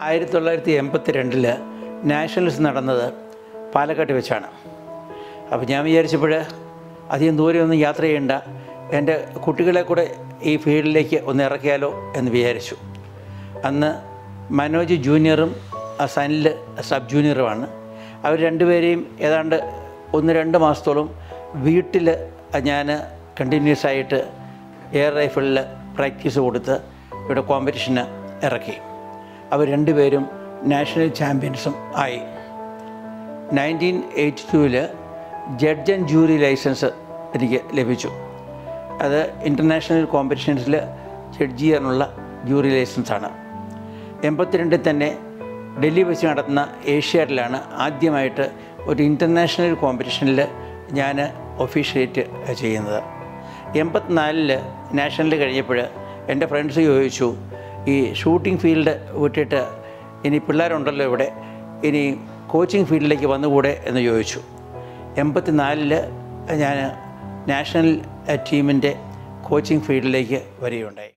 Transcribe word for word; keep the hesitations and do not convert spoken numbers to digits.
ആയിരത്തി തൊള്ളായിരത്തി എൺപത്തി രണ്ടിൽ നാഷണൽസ് നടന്നത് പാലക്കാട്ട് വെച്ചാണ്. അപ്പോൾ ഞാൻ വിചാരിച്ചപ്പോൾ അധികം ദൂരെയൊന്നും യാത്ര ചെയ്യേണ്ട, എൻ്റെ കുട്ടികളെ കൂടെ ഈ ഫീൽഡിലേക്ക് ഒന്ന് ഇറക്കിയാലോ എന്ന് വിചാരിച്ചു. അന്ന് മനോജ് ജൂനിയറും സനിൽ സബ് ജൂനിയറുമാണ്. അവർ രണ്ടുപേരെയും ഏതാണ്ട് ഒന്ന് രണ്ട് മാസത്തോളം വീട്ടിൽ ഞാൻ കണ്ടിന്യൂസ് ആയിട്ട് എയർ റൈഫിളിൽ പ്രാക്ടീസ് കൊടുത്ത് ഇവിടെ കോമ്പറ്റീഷന് ഇറക്കി. അവർ രണ്ടുപേരും നാഷണൽ ചാമ്പ്യൻസും ആയി. നയൻറ്റീൻ എയ്റ്റി ടൂവിൽ ജഡ്ജ് ആൻഡ് ജൂറി ലൈസൻസ് എനിക്ക് ലഭിച്ചു. അത് ഇൻ്റർനാഷണൽ കോമ്പറ്റീഷൻസിൽ ജഡ്ജ് ചെയ്യാനുള്ള ജൂറി ലൈസൻസാണ്. എൺപത്തിരണ്ടിൽ തന്നെ ഡൽഹി വെച്ച് നടത്തുന്ന ഏഷ്യാഡിലാണ് ആദ്യമായിട്ട് ഒരു ഇൻ്റർനാഷണൽ കോമ്പറ്റീഷനിൽ ഞാൻ ഒഫീഷ്യലേറ്റ് ചെയ്യുന്നത്. എൺപത്തിനാലിൽ നാഷണൽ കഴിഞ്ഞപ്പോൾ എൻ്റെ ഫ്രണ്ട്സ് ചോദിച്ചു, ഈ ഷൂട്ടിംഗ് ഫീൽഡ് വിട്ടിട്ട് ഇനി പിള്ളേരുണ്ടല്ലോ ഇവിടെ, ഇനി കോച്ചിങ് ഫീൽഡിലേക്ക് വന്നുകൂടെ എന്ന് ചോദിച്ചു. എൺപത്തിനാലിൽ ഞാൻ നാഷണൽ ടീമിൻ്റെ കോച്ചിങ് ഫീൽഡിലേക്ക് വരികയുണ്ടായി.